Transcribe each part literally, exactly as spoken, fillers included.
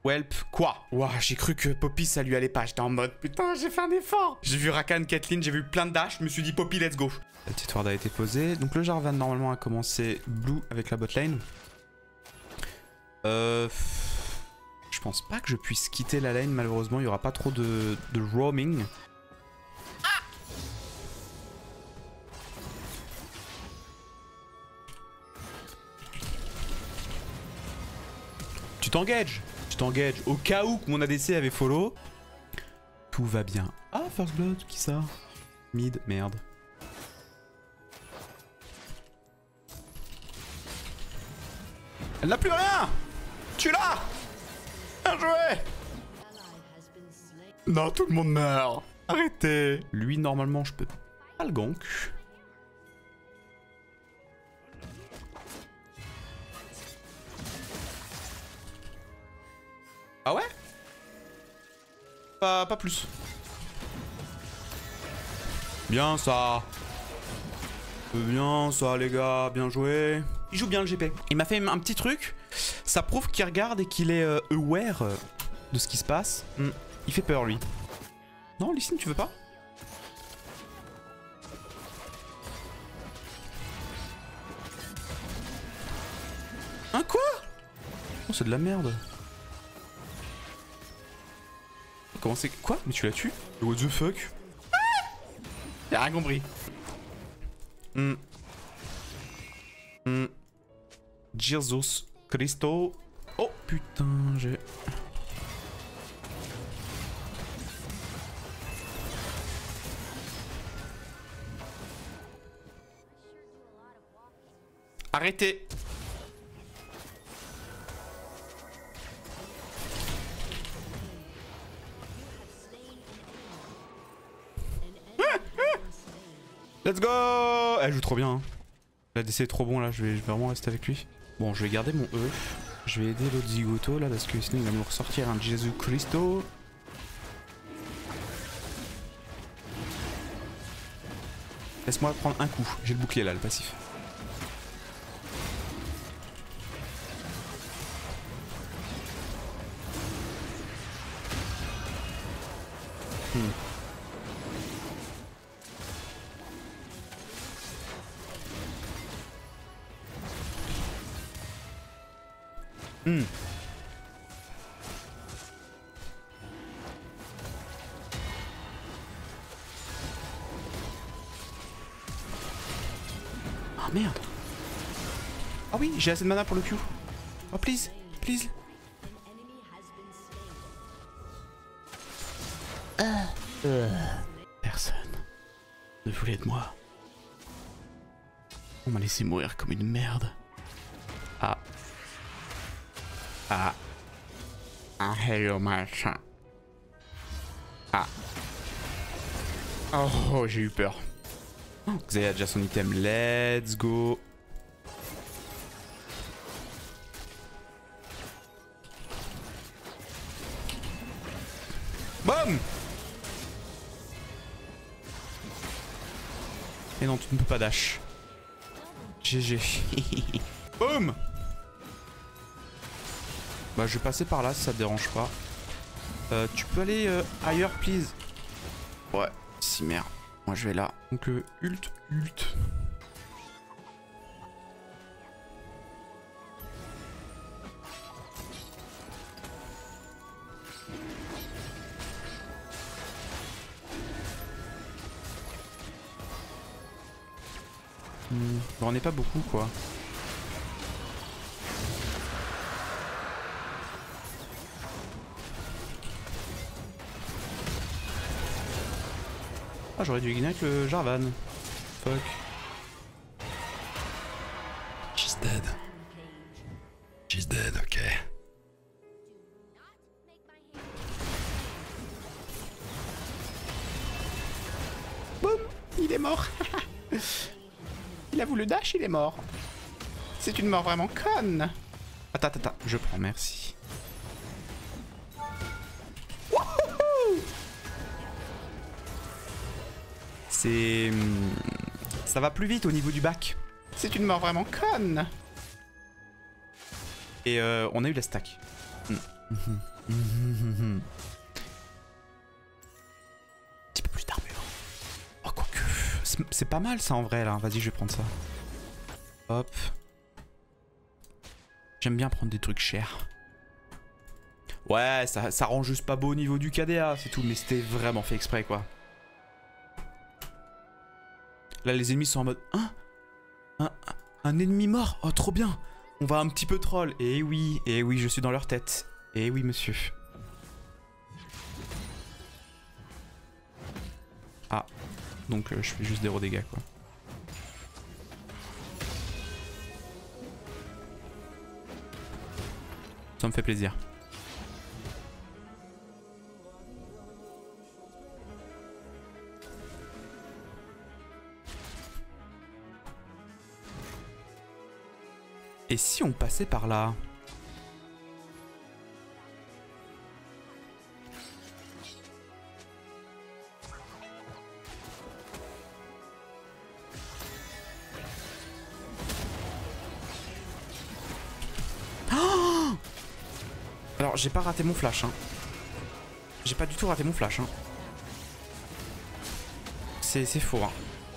Welp, quoi? Ouah, j'ai cru que Poppy ça lui allait pas. J'étais en mode putain, j'ai fait un effort. J'ai vu Rakan, Caitlyn, j'ai vu plein de dash. Je me suis dit Poppy, let's go. La petite ward a été posée. Donc le Jarvan normalement a commencé blue avec la bot lane. Euh. Je pense pas que je puisse quitter la lane, malheureusement. Il y aura pas trop de, de roaming. Ah, tu t'engages. Tu t'engages au cas où que mon A D C avait follow. Tout va bien. Ah, First Blood, qui ça? Mid, merde. Elle n'a plus rien. Tu l'as. Bien joué. Non, tout le monde meurt. Arrêtez. Lui, normalement, je peux pas le gank. Ah ouais? Pas, pas plus. Bien ça. Bien ça les gars, bien joué. Il joue bien le G P. Il m'a fait un petit truc. Ça prouve qu'il regarde et qu'il est euh, aware de ce qui se passe. Mm. Il fait peur lui. Non, Lee Sin, tu veux pas? Hein quoi? Oh, c'est de la merde. Comment c'est? Quoi? Mais tu l'as tué? What the fuck? Ah, y'a rien compris. Hmm. Hmm. Jesus Christo. Oh putain, j'ai... Arrêtez. Let's go. Elle joue trop bien. Hein. L'A D C est trop bon là, je vais, je vais vraiment rester avec lui. Bon, je vais garder mon E. Je vais aider l'autre Zigoto là parce que sinon il va nous ressortir un Jesus Christo. Laisse-moi prendre un coup. J'ai le bouclier là, le passif. Hmm. Hmm. Ah merde. Ah oui, j'ai assez de mana pour le Q. Oh please, please. Euh. Euh. Personne ne voulait de moi. On m'a laissé mourir comme une merde. Ah. Ah. Ah, hello machin. Ah. Oh, j'ai eu peur. Oh, Xayah a déjà son item. Let's go. Boum. Et non, tu ne peux pas dash. G G. Boum. Bah je vais passer par là si ça te dérange pas. Euh, tu peux aller euh, ailleurs please. Ouais, si merde. Moi je vais là. Donc euh, ult, ult. Hmm. Bon, on n'est pas beaucoup quoi. Ah, j'aurais dû ignorer avec le Jarvan. Fuck. She's dead. She's dead, ok. Boum, il est mort. Il a voulu dash, il est mort. C'est une mort vraiment conne. Attends, attends, attends, je prends, merci. C'est... Ça va plus vite au niveau du bac. C'est une mort vraiment conne. Et euh, on a eu la stack. Mm. Un petit peu plus d'armure. Oh, quoique. C'est pas mal ça en vrai là. Vas-y, je vais prendre ça. Hop. J'aime bien prendre des trucs chers. Ouais, ça, ça rend juste pas beau au niveau du K D A, c'est tout. Mais c'était vraiment fait exprès quoi. Là, les ennemis sont en mode... Hein un, un ennemi mort. Oh, trop bien. On va un petit peu troll. Et oui, et oui, je suis dans leur tête. Et oui, monsieur. Ah. Donc, euh, je fais juste zéro dégâts, quoi. Ça me fait plaisir. Et si on passait par là? Oh! Alors, j'ai pas raté mon flash. Hein. J'ai pas du tout raté mon flash. Hein. C'est faux. Hein.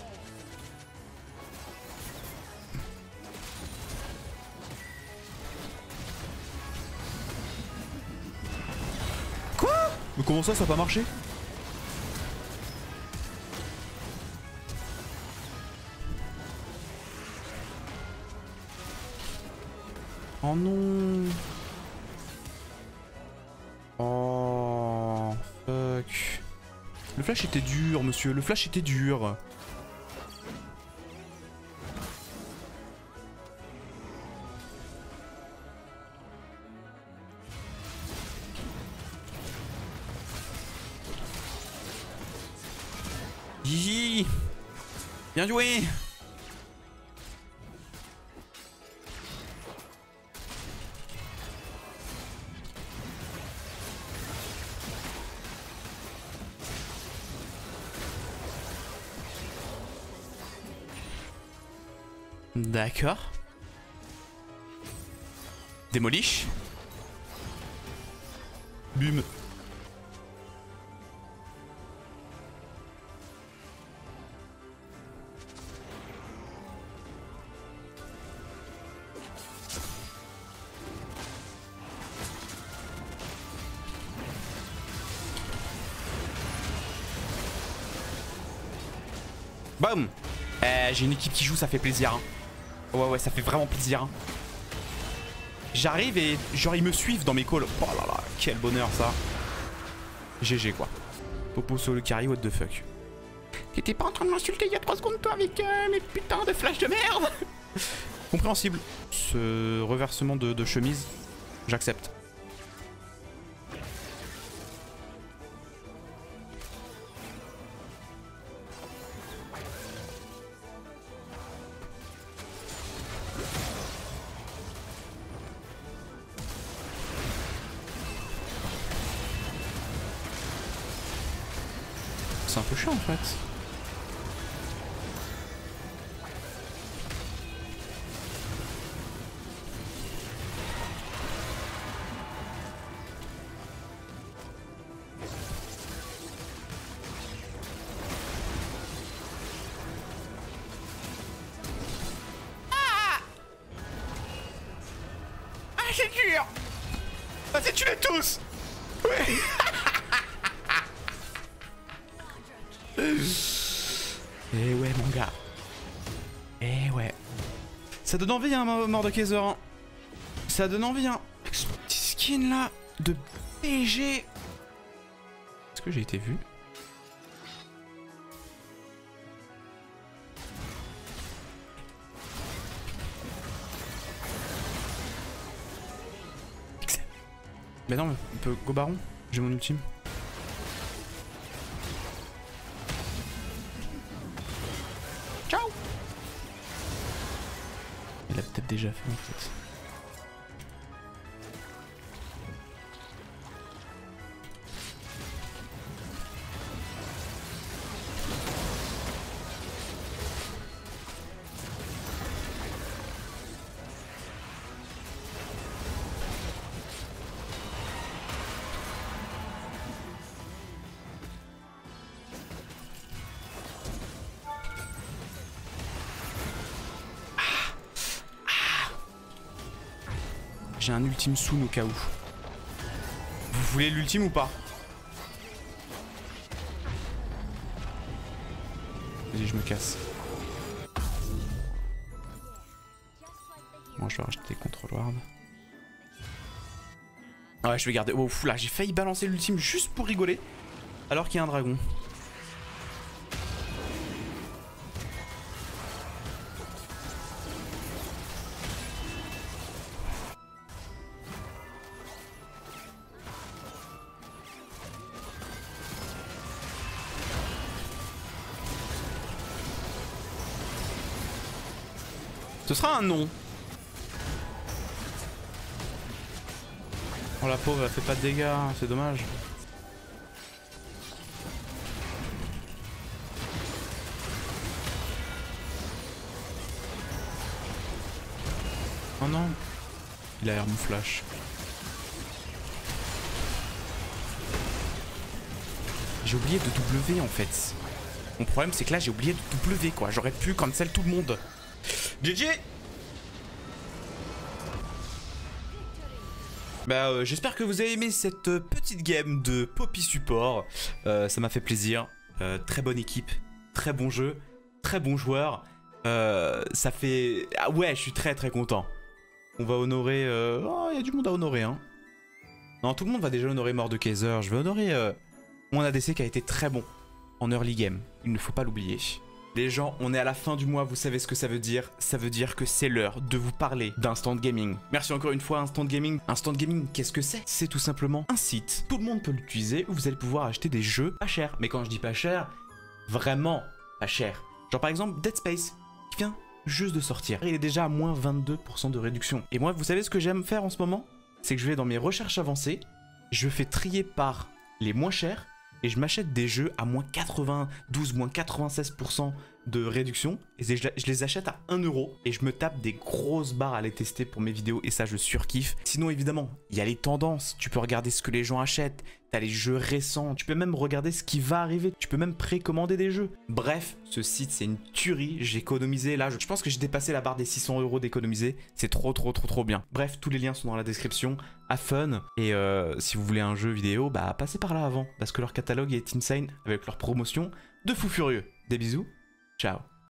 Mais comment ça, ça a pas marché? Oh non. Oh fuck. Le flash était dur, monsieur. Le flash était dur. Hihi. Bien joué. D'accord. Démolish. Bum. Boum. Eh, j'ai une équipe qui joue, ça fait plaisir. Hein. Ouais, ouais, ça fait vraiment plaisir. Hein. J'arrive et genre ils me suivent dans mes calls. Oh là là, quel bonheur ça. G G quoi. Popo solo carry, what the fuck. T'étais pas en train de m'insulter il y a trois secondes toi avec euh, mes putains de flash de merde. Compréhensible. Ce reversement de, de chemise, j'accepte. C'est un peu chiant en fait. Ah, ah c'est dur. Vas-y, tuez tous. Ouais. Eh ouais mon gars. Eh ouais. Ça donne envie hein Mordekaiser hein. Ça donne envie hein. Avec ce petit skin là de P G. Est-ce que j'ai été vu? Mais non, on peut go baron. J'ai mon ultime. Ciao. Il a peut-être déjà fait en fait. J'ai un ultime soon au cas où. Vous voulez l'ultime ou pas? Vas-y, je me casse. Bon, je vais racheter des control ward. Ah ouais, je vais garder. Oh, fou, là, j'ai failli balancer l'ultime juste pour rigoler. Alors qu'il y a un dragon. Ce sera un non. Oh la pauvre, elle fait pas de dégâts, c'est dommage. Oh non. Il a air mon flash. J'ai oublié de W en fait. Mon problème c'est que là j'ai oublié de W quoi. J'aurais pu cancel tout le monde. G G. Bah euh, j'espère que vous avez aimé cette euh, petite game de Poppy Support. euh, Ça m'a fait plaisir. euh, Très bonne équipe, très bon jeu, très bon joueur. euh, Ça fait... Ah ouais, je suis très très content. On va honorer... Euh... Oh, il y a du monde à honorer hein. Non, tout le monde va déjà honorer Mordekaiser. Je vais honorer euh, mon A D C qui a été très bon en early game. Il ne faut pas l'oublier. Les gens, on est à la fin du mois, vous savez ce que ça veut dire. Ça veut dire que c'est l'heure de vous parler d'Instant Gaming. Merci encore une fois Instant Gaming. Instant Gaming, qu'est-ce que c'est? C'est tout simplement un site. Tout le monde peut l'utiliser où vous allez pouvoir acheter des jeux pas chers. Mais quand je dis pas cher, vraiment pas cher. Genre par exemple Dead Space, qui vient juste de sortir. Il est déjà à moins vingt-deux pour cent de réduction. Et moi, vous savez ce que j'aime faire en ce moment? C'est que je vais dans mes recherches avancées, je fais trier par les moins chers, et je m'achète des jeux à moins quatre-vingt-douze, moins quatre-vingt-seize pour cent de réduction. Et je les achète à un euro. Et je me tape des grosses barres à les tester pour mes vidéos. Et ça, je surkiffe. Sinon, évidemment, il y a les tendances. Tu peux regarder ce que les gens achètent. T'as les jeux récents. Tu peux même regarder ce qui va arriver. Tu peux même précommander des jeux. Bref, ce site, c'est une tuerie. J'ai économisé. Là, je pense que j'ai dépassé la barre des six cents euros d'économiser. C'est trop, trop, trop, trop bien. Bref, tous les liens sont dans la description. À fun. Et euh, si vous voulez un jeu vidéo, bah passez par là avant. Parce que leur catalogue est insane avec leur promotion de fou furieux. Des bisous. Ciao.